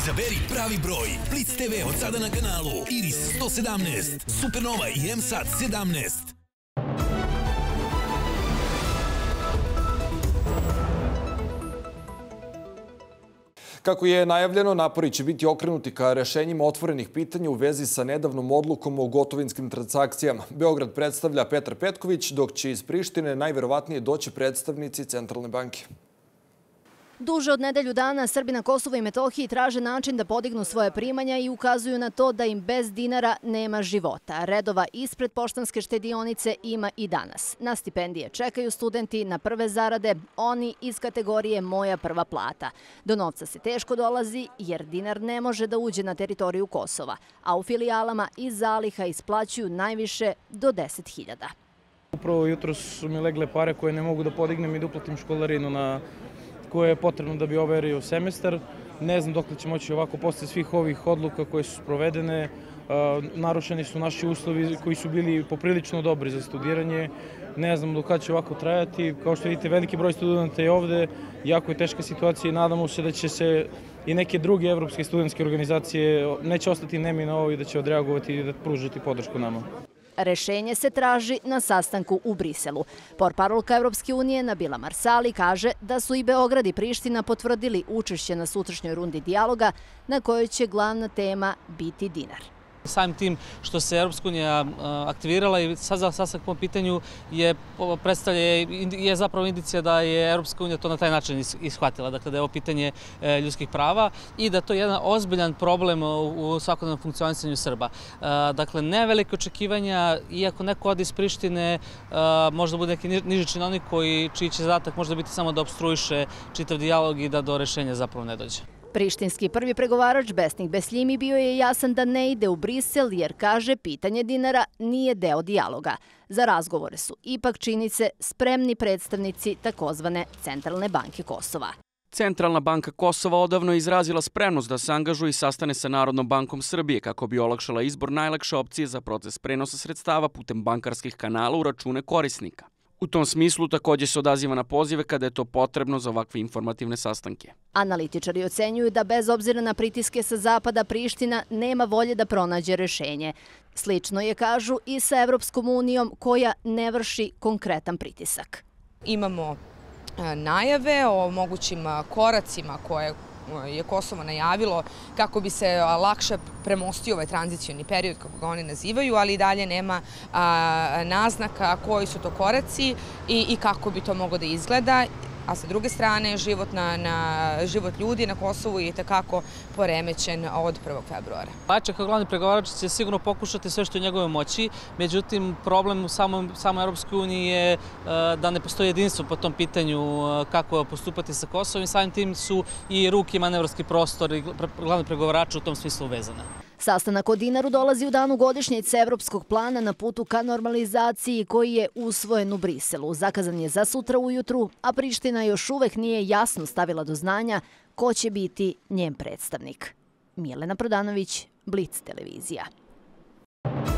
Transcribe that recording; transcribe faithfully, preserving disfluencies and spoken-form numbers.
Izaberi pravi broj. Blitz te ve od sada na kanalu Iris sto sedamnaest, Supernova i M Sat sedamnaest. Kako je najavljeno, napori će biti okrenuti ka rešenjima otvorenih pitanja u vezi sa nedavnom odlukom o gotovinskim transakcijama. Beograd predstavlja Petar Petković, dok će iz Prištine najverovatnije doći predstavnici Centralne banke. Duže od nedelju dana Srbi na Kosovu i Metohiji traže način da podignu svoje primanja i ukazuju na to da im bez dinara nema života. Redova ispred poštanske štedionice ima i danas. Na stipendije čekaju studenti, na prve zarade, oni iz kategorije Moja prva plata. Do novca se teško dolazi jer dinar ne može da uđe na teritoriju Kosova, a u filijalama iz zaliha isplaćuju najviše do deset hiljada. Upravo jutro su mi legle pare koje ne mogu da podignem i da uplatim školarinu na koje je potrebno da bi overio semestar. Ne znam dok li će moći ovako posle svih ovih odluka koje su sprovedene. Narušeni su naši uslovi koji su bili poprilično dobri za studiranje. Ne znam do kada će ovako trajati. Kao što vidite, veliki broj studenta je ovde. Jako je teška situacija i nadamo se da će se i neke druge evropske studentske organizacije neće ostati nemi na ovo i da će odreagovati i da pružiti podršku nama. Rešenje se traži na sastanku u Briselu. Portparolka Evropske unije Nabila Marsali kaže da su i Beograd i Priština potvrdili učešće na sutrašnjoj rundi dijaloga na kojoj će glavna tema biti dinar. Samim tim što se Evropska unija aktivirala i sad za sastanak po pitanju je predstavlja je zapravo indicija da je Evropska unija to na taj način ishvatila, dakle da je ovo pitanje ljudskih prava i da to je jedan ozbiljan problem u svakodnevnom funkcionisanju Srba. Dakle, ne velike očekivanja, iako neko ode iz Prištine, možda bude neki niži činovnik čiji će zadatak možda biti samo da opstruiše čitav dijalog i da do rešenja zapravo ne dođe. Prištinski prvi pregovarač Besnik Besljimi bio je jasan da ne ide u Brisel jer, kaže, pitanje dinara nije deo dijaloga. Za razgovore su ipak, čini se, spremni predstavnici takozvane Centralne banke Kosova. Centralna banka Kosova odavno je izrazila spremnost da se angažuje i sastane sa Narodnom bankom Srbije kako bi olakšala izbor najlakše opcije za proces prenosa sredstava putem bankarskih kanala u račune korisnika. U tom smislu također se odaziva na pozive kada je to potrebno za ovakve informativne sastanke. Analitičari ocenjuju da bez obzira na pritiske sa zapada Priština nema volje da pronađe rešenje. Slično je, kažu, i sa Evropskom unijom koja ne vrši konkretan pritisak. Imamo najave o mogućim koracima koje je Kosovo najavilo kako bi se lakše premostio ovaj tranzicijni period, kako ga oni nazivaju, ali i dalje nema naznaka koji su to koraci i kako bi to moglo da izgleda. A sa druge strane, život ljudi na Kosovu je tekako poremećen od prvog februara. Vlaček kao glavni pregovarač će sigurno pokušati sve što je u njegove moći, međutim problem u samoj Europskoj uniji je da ne postoji jedinstvo po tom pitanju kako postupati sa Kosovom i samim tim su i ruke i manevarski prostor i glavni pregovarači u tom smislu vezane. Sastanak o dinaru dolazi u danu godišnjice Evropskog plana na putu ka normalizaciji koji je usvojen u Briselu. Zakazan je za sutra ujutru, a Priština još uvek nije jasno stavila do znanja ko će biti njen predstavnik. Milena Prodanović, Blitz televizija.